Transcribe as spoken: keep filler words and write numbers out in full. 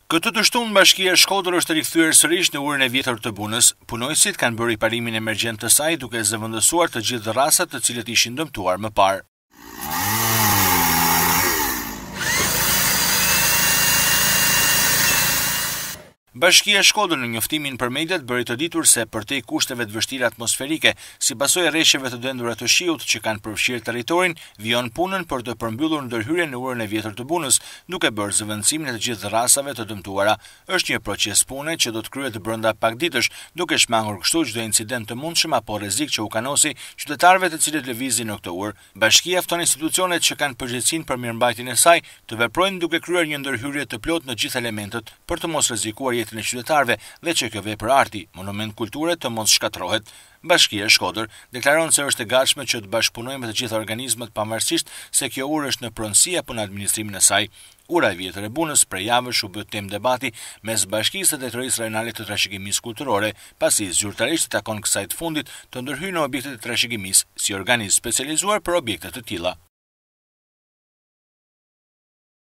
Këtë të shtunë Bashkia e Shkodër është rikthyer sërish në urën e vjetër të punës. Punojësit kanë bërë riparimin emergjent të saj duke zëvendësuar të gjithë rrasat të cilët ishin dëmtuar më parë. Bashkia e Shkodër në njoftimin për mediat bëri të ditur se përtej kushteve të vështira atmosferike, si pasojë e rreshjeve të dendura të shiut që kanë përfshirë territorin, vijon punën për të përmbyllur ndërhyrjen në urën e vjetër të punës, duke bërë zëvendësimin e të gjithë rrasave të dëmtuara. Është një proces pune që do të kryhet brenda pak ditësh, duke shmangur kështu çdo incident të mundshëm apo rrezik që u kanosi qytetarëve të cilët lëvizin në këtë urë. Bashkia fton institucionet që kanë përgjegjësinë për mirëmbajtjen e saj të veprojnë duke kryer një ndërhyrje të plotë në gjithë elementet për të mos rrezikuar jetën e qytetarëve dhe që kjo vepër arti, monument kulture të mos shkatërrohet. Bashkia e Shkodër deklaron se është e gatshme që të bashkëpunojë me të gjitha organizmat pavarësisht se kjo urë është në pronësi apo në administrimin e saj. Ura e vjetër e bunës prej javësh u bë temë debati mes Bashkisë së Drejtorisë Rajonale të Trashëgimisë Kulturore, pasi zyrtarisht takon kësaj të fundit të ndërhyjë në objekte të trashëgimisë si organizëm specializuar për objekte të tilla.